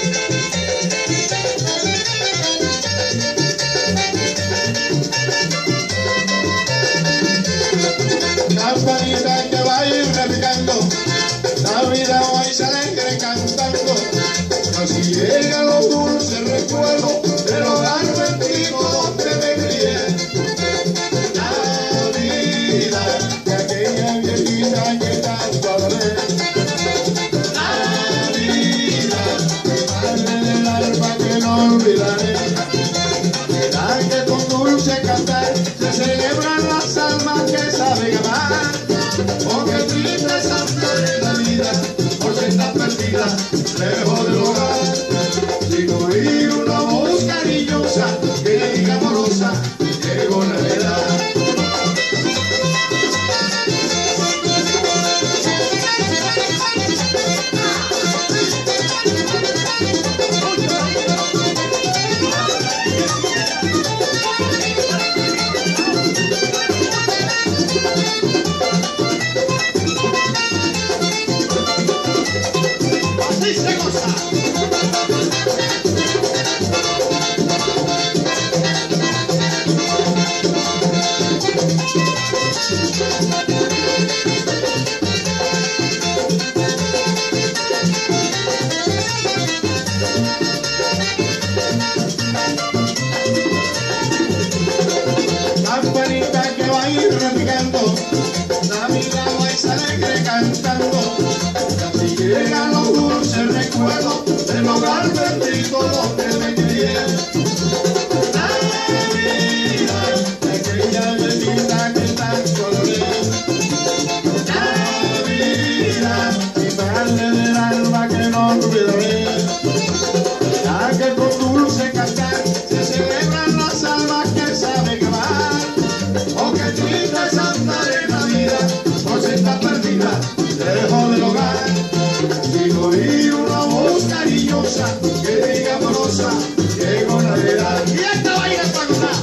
Campanita que va a ir repicando, Navidad vais alegre cantando, así llegan los dulces recuerdos del hogar bendito donde me crié. Navidad de aquella viejita que tanto adoré. Navidad, mi madre del alma que no olvidaré. Verá que con dulce cantar se celebran las almas que saben amar. Oh, qué triste santa de la vida, por ser tan perdida, lejos del hogar. Sin oír una voz cariñosa que le diga amorosa, llegó Navidad. Campanita que va a ir repicando, Navidad vais alegre cantando, así llegan los dulces recuerdos del hogar bendito donde me crié. Navidad de aquella viejita que tanto adoré. Navidad, mi madre del alma que no olvidaré. Ya que con dulce cantar se celebran las almas que saben amar. Oh, qué triste santa de la vida, por ser tan perdida, lejos del hogar. Sin oír una voz cariñosa que diga amorosa, llegó Navidad. Y esta va a ir a gozar.